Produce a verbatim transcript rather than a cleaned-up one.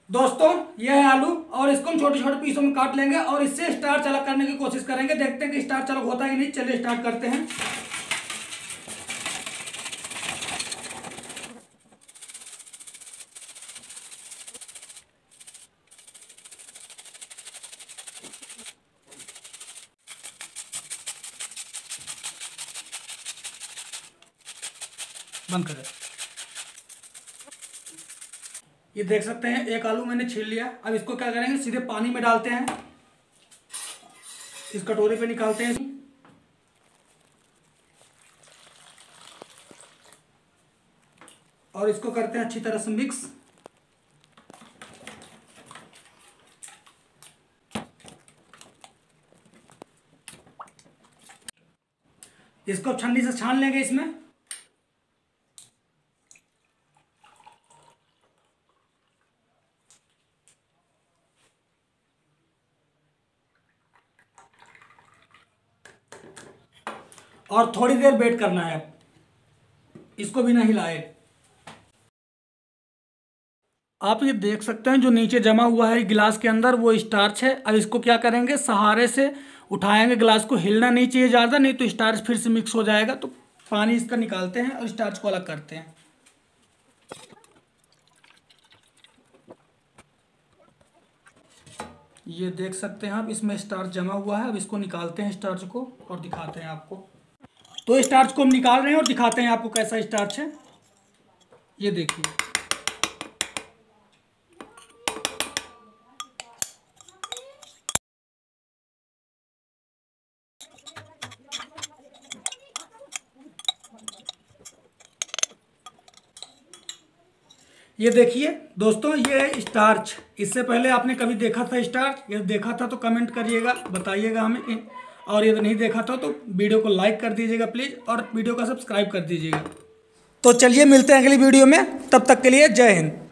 दोस्तों ये है आलू और इसको हम छोटे छोटे पीसों में काट लेंगे और इससे स्टार्च अलग करने की कोशिश करेंगे। देखते हैं कि स्टार्च अलग होता है कि नहीं। चलिए स्टार्ट करते हैं। बंद करें। ये देख सकते हैं एक आलू मैंने छील लिया। अब इसको क्या करेंगे, सीधे पानी में डालते हैं, इस कटोरी पे निकालते हैं और इसको करते हैं अच्छी तरह से मिक्स। इसको छन्नी से छान लेंगे इसमें। और थोड़ी देर वेट करना है, इसको भी नहीं हिलाए। आप ये देख सकते हैं जो नीचे जमा हुआ है गिलास के अंदर वो स्टार्च है। अब इसको क्या करेंगे, सहारे से उठाएंगे गिलास को, हिलना नहीं चाहिए ज़्यादा, नहीं तो स्टार्च फिर से मिक्स हो जाएगा। तो पानी इसका निकालते हैं और स्टार्च को अलग करते हैं। ये देख सकते हैं आप, इसमें स्टार्च जमा हुआ है। अब इसको निकालते हैं स्टार्च को और दिखाते हैं आपको। तो स्टार्च को हम निकाल रहे हैं और दिखाते हैं आपको कैसा स्टार्च है। ये देखिए, ये देखिए दोस्तों, ये है स्टार्च। इससे पहले आपने कभी देखा था स्टार्च? ये देखा था तो कमेंट करिएगा, बताइएगा हमें। और यदि नहीं देखा था तो वीडियो को लाइक कर दीजिएगा प्लीज़, और वीडियो को सब्सक्राइब कर दीजिएगा। तो चलिए मिलते हैं अगली वीडियो में, तब तक के लिए जय हिंद।